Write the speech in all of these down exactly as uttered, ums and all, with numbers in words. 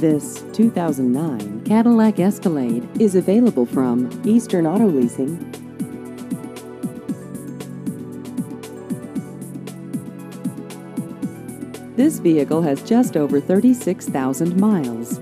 This two thousand nine Cadillac Escalade is available from Eastern Auto Leasing. This vehicle has just over thirty-six thousand miles.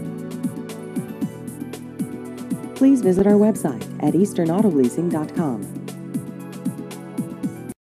Please visit our website at eastern auto leasing dot com.